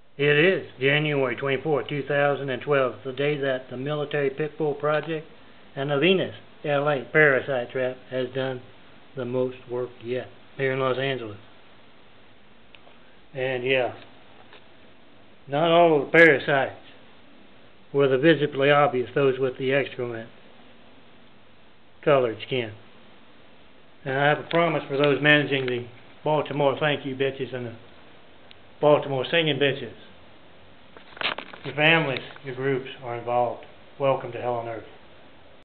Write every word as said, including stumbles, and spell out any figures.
It is January twenty-fourth, two thousand twelve, the day that the Military Pit Bull Project and the Venus L A Parasite Trap has done the most work yet here in Los Angeles. And yeah, not all of the parasites were the visibly obvious, those with the excrement colored skin. And I have a promise for those managing the Baltimore thank you bitches and the Baltimore singing bitches. Your families, your groups are involved. Welcome to Hell on Earth.